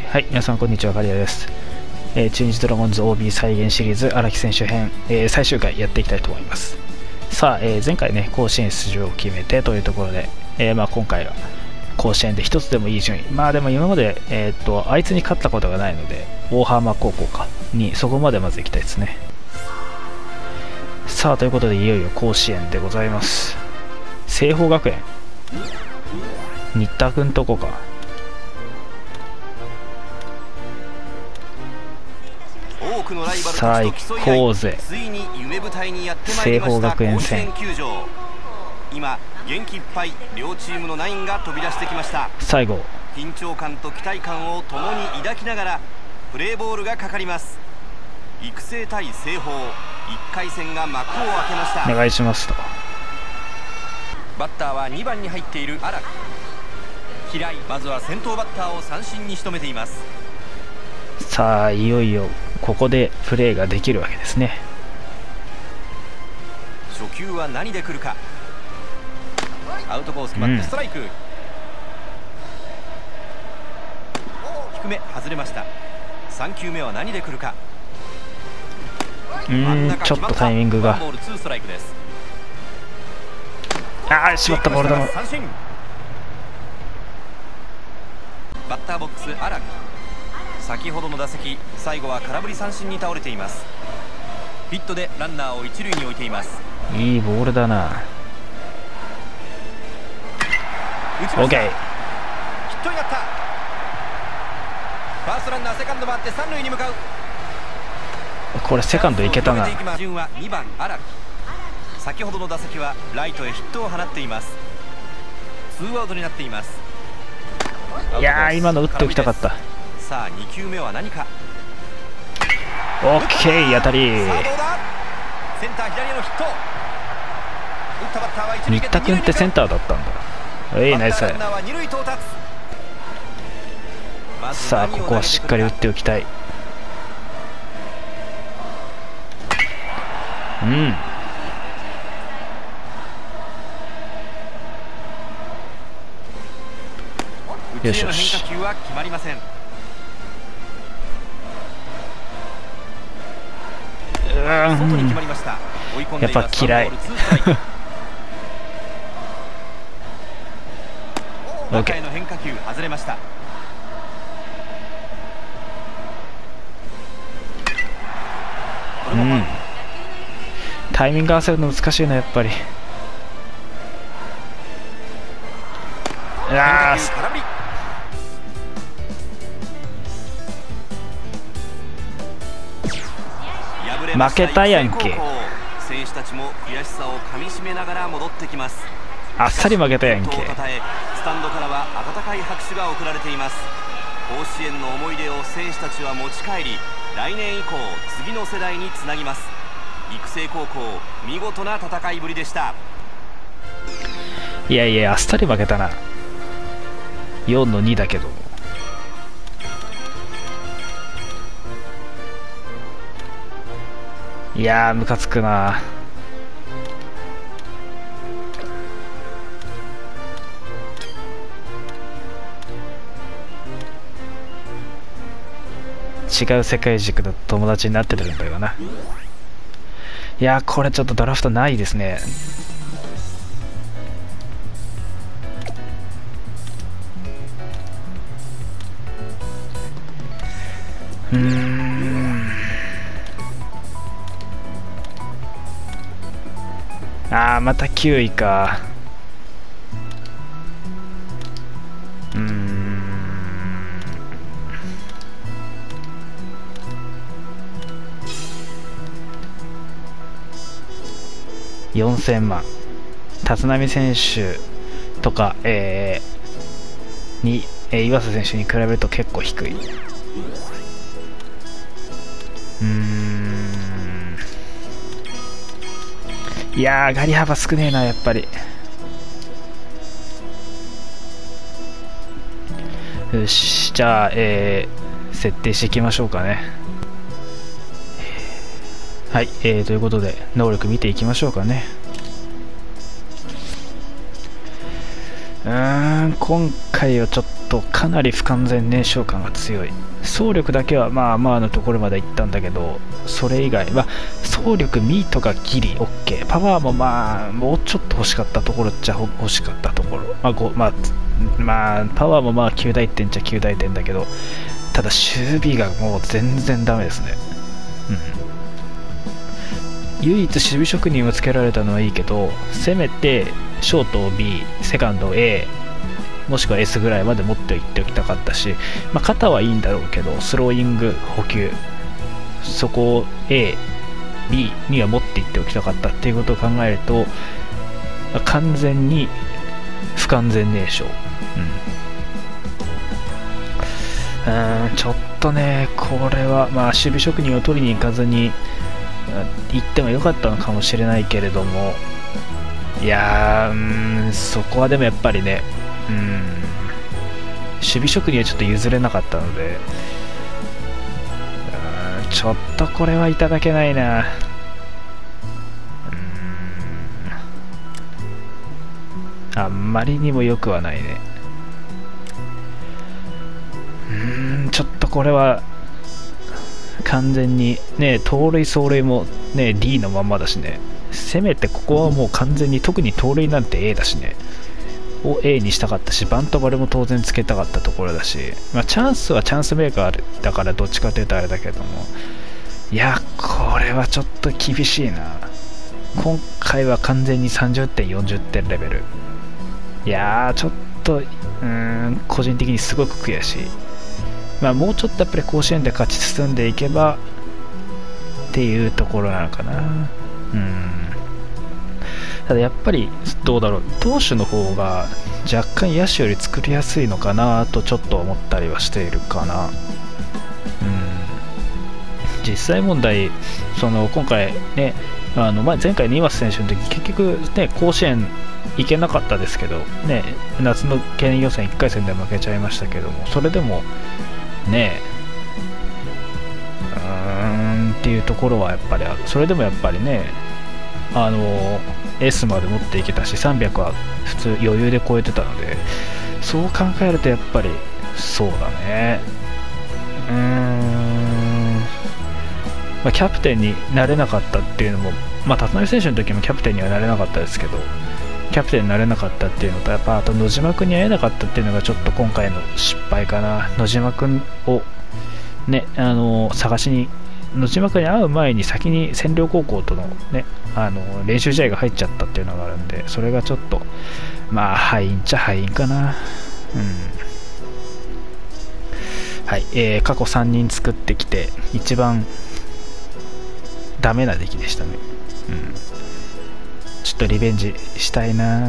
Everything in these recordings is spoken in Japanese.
はい、皆さんこんにちは、ガリアです。中日ドラゴンズ OB 再現シリーズ荒木選手編、最終回やっていきたいと思います。さあ、前回ね、甲子園出場を決めてというところで、今回は甲子園で一つでもいい順位、でも今まで、あいつに勝ったことがないので、大浜高校にそこまでまず行きたいですね。さあ、ということで、いよいよ甲子園でございます。聖宝学園、新田君とこか。さあ行こうぜ。聖宝学園戦。 今元気いっぱい両チームのナインが飛び出してきました。 最後緊張感と期待感を共に抱きながらプレーボールがかかります。育成対聖宝、1回戦が幕を開けました。 お願いしますと。 バッターは2番に入っている荒木。平井、まずは先頭バッターを三振に仕留めています。 さあいよいよここでプレーができるわけですね。 初球は何で来るか。アウトコース決まってストライク、低め外れました。3球目は何で来るか。 ちょっとタイミングが。しまった、ボールだ。 バッターボックス荒木、先ほどの打席最後は空振り三振に倒れています。ヒットでランナーを一塁に置いています。 いいボールだな。オッケー、 ヒットになった。ファーストランナーセカンド回って三塁に向かう。 これセカンドいけたな。 順は2番荒木、先ほどの打席はライトへヒットを放っています。ツーアウトになっています。 いやー、今の打っておきたかった。 さあ2球目は何か。 オッケー、当たり。 センター左へのヒット。 新田君ってセンターだったんだ。ナイス。さあここはしっかり打っておきたい。よしよし。やっぱ嫌い。オッケー。タイミング合わせるの難しいな、やっぱり。負けたやんけ。 選手たちも悔しさをかみしめながら戻ってきます。 あっさり負けたやんけ。 スタンドからは温かい拍手が送られています。甲子園の思い出を選手たちは持ち帰り、来年以降次の世代につなぎます。育成高校、見事な戦いぶりでした。 いやいや、あっさり負けたな。4の2だけど。いやー、ムカつくな。違う世界軸の友達になってるんだよな。いやー、これちょっとドラフトないですね。また9位か。4000万。立浪選手とか、岩佐選手に比べると結構低い。いやー、ガリ幅少ねえな、やっぱり。よし、じゃあ、設定していきましょうかね。はい、ということで能力見ていきましょうかね。 今回はちょっとかなり不完全燃焼感が強い。走力だけはまあまあのところまで行ったんだけど、それ以外は走力ミートがギリ OK、 パワーもまあもうちょっと欲しかったところっちゃ欲しかったところ、まあパワーもまあ9大点っちゃ9大点だけど、ただ守備がもう全然ダメですね。唯一守備職人をつけられたのはいいけど、せめてショートを B、 セカンドを A、 もしくは S ぐらいまで持っていっておきたかったし、肩はいいんだろうけど、スローイング補給、そこを A、B には持っていっておきたかったっていうことを考えると、完全に不完全燃焼。ちょっとね、これは守備職人を取りに行かずに行ってもよかったのかもしれないけれども、いやそこはでもやっぱりね、守備職人はちょっと譲れなかったので、ちょっとこれはいただけないな。あんまりにも良くはないね。ちょっとこれは完全にね、盗塁走塁もね D のまんまだしね、せめてここはもう完全に、特に盗塁なんて A だしね、を A にしたかったし、バントバルも当然つけたかったところだし、チャンスはチャンスメーカーだからどっちかというとあれだけども、いやこれはちょっと厳しいな。今回は完全に30点40点レベル。いやちょっと個人的にすごく悔しい。もうちょっとやっぱり甲子園で勝ち進んでいけばっていうところなのかな。ただやっぱりどうだろう、投手の方が若干野手より作りやすいのかなとちょっと思ったりはしているかな。実際問題、今回ね、前回の岩瀬選手の時結局ね甲子園行けなかったですけどね、夏の県予選1回戦で負けちゃいましたけども、それでもねっていうところはやっぱりある。それでもやっぱりね、S まで持っていけたし、300は普通余裕で超えてたので、そう考えるとやっぱりそうだね。キャプテンになれなかったっていうのも、立浪選手の時もキャプテンにはなれなかったですけど、キャプテンになれなかったっていうのと、やっぱあと野島君に会えなかったっていうのがちょっと今回の失敗かな。野島君をね、探しに、野島君に会う前に先に千両高校とのね、練習試合が入っちゃったっていうのがあるんで、それがちょっと敗因っちゃ敗因かな。はい、過去3人作ってきて一番ダメな出来でしたね。ちょっとリベンジしたいな。はい、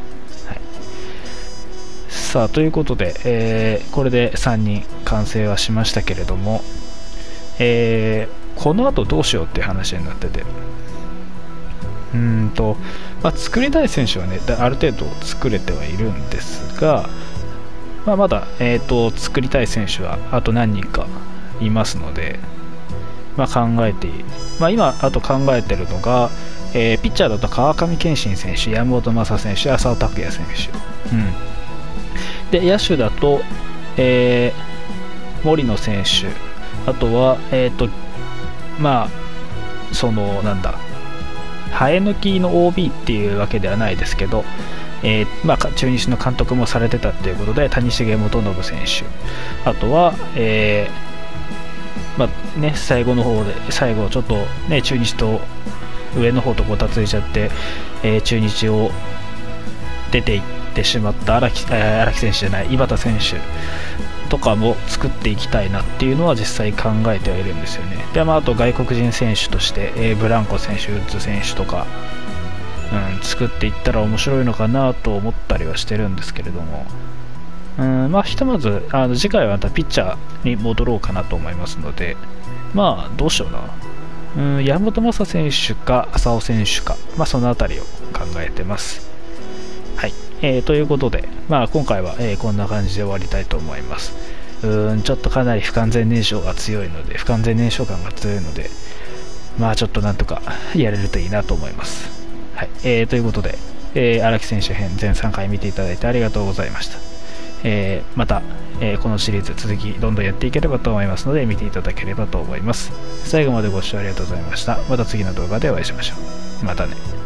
さあということで、これで3人完成はしましたけれども、この後どうしようっていう話になってて、作りたい選手はねある程度作れてはいるんですが、まだ、作りたい選手はあと何人かいますので、考えていい、今あと考えてるのが、ピッチャーだと川上憲伸選手、山本昌選手、浅尾拓也選手、で野手だと、森野選手、あとは生え抜きの OB っていうわけではないですけど、中日の監督もされてたっていうことで谷繁元信選手、あとは、最後の方で最後ちょっとね中日と上の方とごたついちゃって、中日を出ていってしまった荒木選手じゃない井端選手とかも作っていきたいなっていうのは実際考えてはいるんですよね。で、あと外国人選手として、ブランコ選手、ウッズ選手とか、作っていったら面白いのかなと思ったりはしてるんですけれども、ひとまず次回はまたピッチャーに戻ろうかなと思いますので、どうしような、山本昌選手か浅尾選手か、そのあたりを考えてます。はい、ということで、今回は、こんな感じで終わりたいと思います。ちょっとかなり不完全燃焼感が強いので、ちょっとなんとかやれるといいなと思います。はい、ということで荒木選手編全3回見ていただいてありがとうございました。また、このシリーズ続きどんどんやっていければと思いますので見ていただければと思います。最後までご視聴ありがとうございました。また次の動画でお会いしましょう。またね。